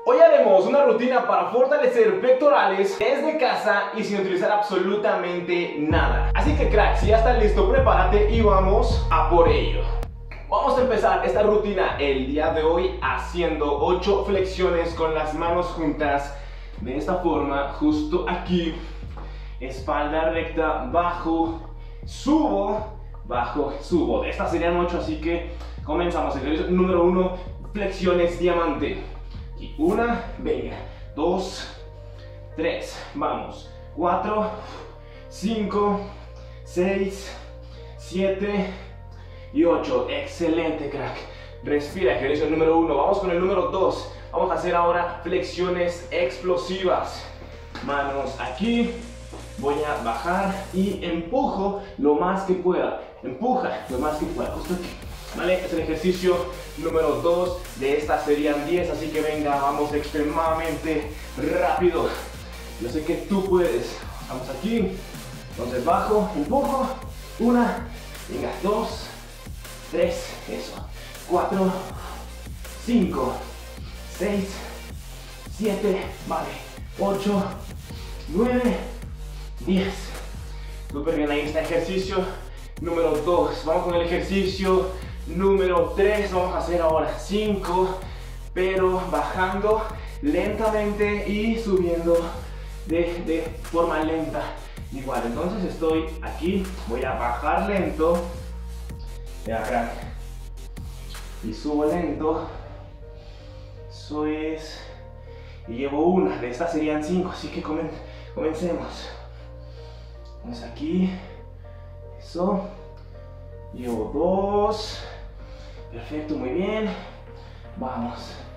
Hoy haremos una rutina para fortalecer pectorales desde casa y sin utilizar absolutamente nada. Así que crack, si ya estás listo, prepárate y vamos a por ello. Vamos a empezar esta rutina el día de hoy haciendo 8 flexiones con las manos juntas. De esta forma, justo aquí, espalda recta, bajo, subo, bajo, subo. Estas serían 8, así que comenzamos. Ejercicio número 1, flexiones diamante. Aquí, 1, venga, 2, 3, vamos, 4, 5, 6, 7 y 8. Excelente, crack. Respira, ejercicio número 1. Vamos con el número 2. Vamos a hacer ahora flexiones explosivas. Manos aquí. Voy a bajar y empujo lo más que pueda. Empuja lo más que pueda. Justo aquí. ¿Vale? Es el ejercicio número 2. De estas serían 10. Así que venga, vamos extremadamente rápido. Yo sé que tú puedes. Vamos aquí. Entonces bajo, empujo. 1, venga, 2, 3, eso. 4, 5, 6, 7, vale, 8, 9, 10. Súper bien, ahí está ejercicio número 2. Vamos con el ejercicio número 3. Vamos a hacer ahora 5, pero bajando lentamente y subiendo de forma lenta. Igual, entonces estoy aquí, voy a bajar lento, de acá, y subo lento. Eso es. Y llevo una, de estas serían 5, así que comencemos. Vamos aquí, eso. Llevo 2, perfecto, muy bien. Vamos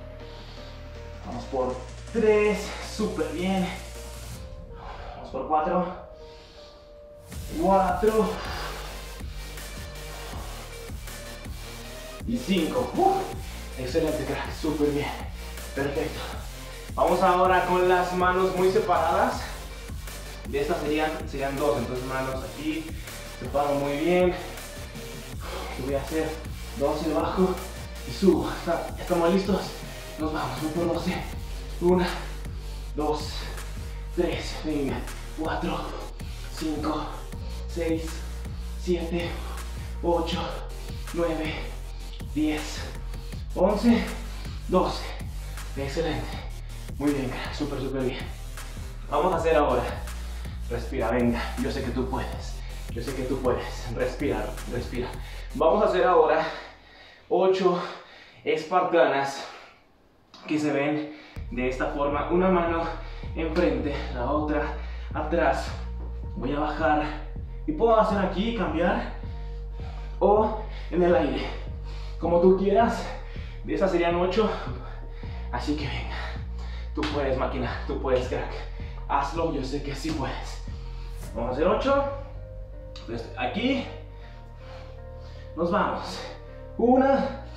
por 3, súper bien. Vamos por 4, 4 y 5. Excelente, crack, súper bien, perfecto. Vamos ahora con las manos muy separadas. De estas serían 2, entonces manos aquí, separo muy bien. Y voy a hacer 12 bajo y subo. ¿Estamos listos? Nos vamos, voy por 12. 1, 2, 3, venga, 4, 5, 6, 7, 8, 9, 10, 11, 12. Excelente. Muy bien, súper bien. Vamos a hacer ahora. Respira, venga. Yo sé que tú puedes. Yo sé que tú puedes. Respira, respira. Vamos a hacer ahora 8 espartanas que se ven de esta forma. Una mano enfrente, la otra atrás. Voy a bajar y puedo hacer aquí, cambiar o en el aire, como tú quieras. De estas serían 8, así que venga, tú puedes, máquina, tú puedes, crack, hazlo, yo sé que sí puedes. Vamos a hacer 8, aquí, nos vamos, 1,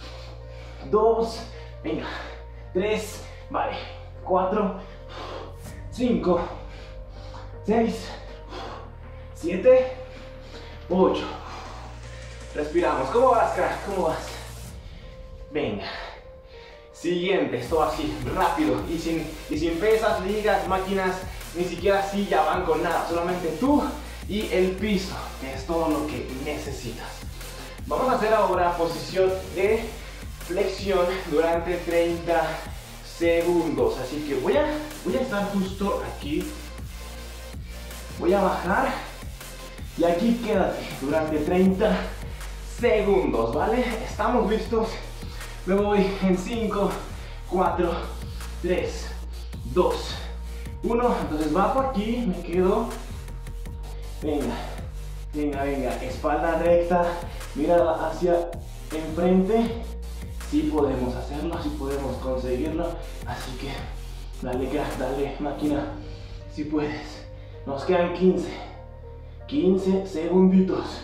2, venga, 3, vale, 4, 5, 6, 7, 8. Respiramos. ¿Cómo vas, crack? ¿Cómo vas? Venga. Siguiente, esto así, rápido. Y sin pesas, ligas, máquinas, ni siquiera silla, banco, nada. Solamente tú y el piso, que es todo lo que necesitas. Vamos a hacer ahora posición de flexión durante 30 segundos. Así que voy a estar justo aquí. Voy a bajar. Y aquí quédate durante 30 segundos, ¿vale? ¿Estamos listos? Me voy en 5, 4, 3, 2, 1. Entonces bajo aquí, me quedo. Venga, venga, venga. Espalda recta, mirada hacia enfrente. Sí podemos hacerlo, sí podemos conseguirlo. Así que dale, crack, dale, máquina. Si puedes. Nos quedan 15 segunditos.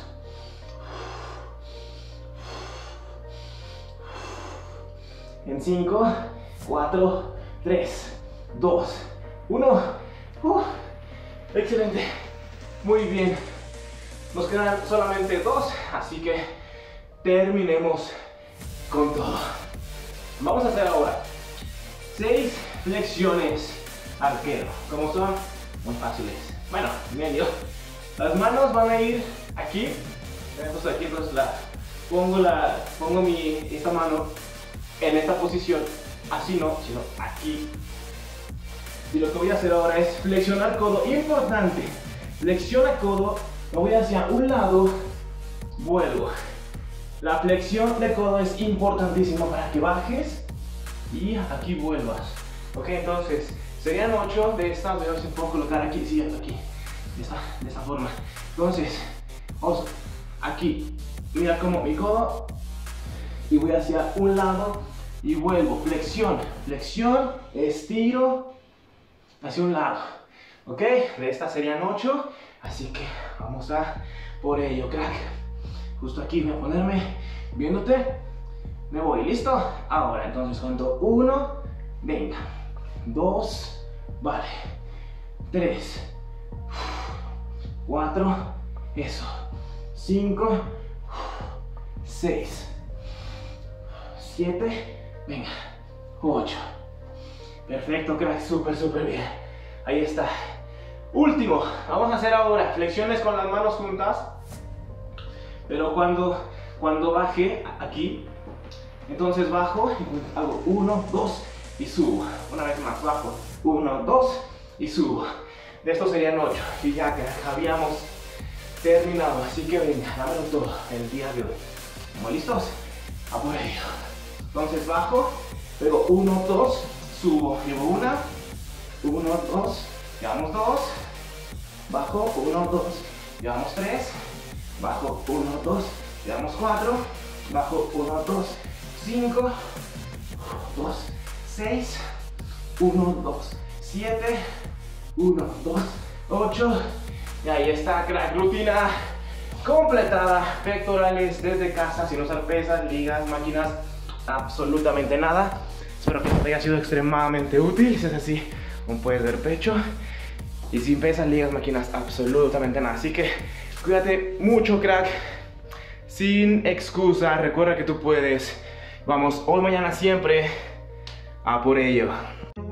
En 5, 4, 3, 2, 1. Excelente. Muy bien. Nos quedan solamente 2, así que terminemos con todo. Vamos a hacer ahora 6 flexiones arquero. ¿Cómo son? Muy fáciles. Bueno, medio. Las manos van a ir aquí. Entonces aquí pongo esta mano en esta posición. Así no, sino aquí. Y lo que voy a hacer ahora es flexionar codo. Importante. Flexiona codo. Me voy hacia un lado. Vuelvo. La flexión de codo es importantísima para que bajes y aquí vuelvas. Ok, entonces serían 8 de estas. Veo si puedo colocar aquí, sí, aquí, de esta forma. Entonces, vamos aquí. Mira como mi codo y voy hacia un lado y vuelvo. Flexión, flexión, estiro hacia un lado. Ok, de estas serían 8. Así que vamos a por ello, crack. Justo aquí voy a ponerme viéndote. Me voy, ¿listo? Ahora, entonces cuento 1, venga. 2, vale. 3, 4, eso. 5, 6, 7, venga. 8. Perfecto, crack, súper bien. Ahí está. Último, vamos a hacer ahora flexiones con las manos juntas. Pero cuando baje aquí, entonces bajo, hago 1, 2 y subo. Una vez más, bajo, 1, 2 y subo. De estos serían 8 y ya que habíamos terminado. Así que venga, dámelo todo el día de hoy. ¿Estamos listos? A por ello. Entonces bajo, pego 1, 2, subo. Llevo 1, 2, llevamos 2. Bajo, 1, 2, llevamos 3. Bajo, 1, 2, llevamos 4. Bajo, 1, 2, 5. 2, 6. 1, 2, 7. 1, 2, 8. Y ahí está, crack, rutina completada. Pectorales desde casa, sin usar pesas, ligas, máquinas, absolutamente nada. Espero que te haya sido extremadamente útil. Si es así, como puedes ver, pecho. Y sin pesas, ligas, máquinas, absolutamente nada. Así que cuídate mucho, crack. Sin excusa, recuerda que tú puedes. Vamos, hoy, mañana, siempre. A por ello.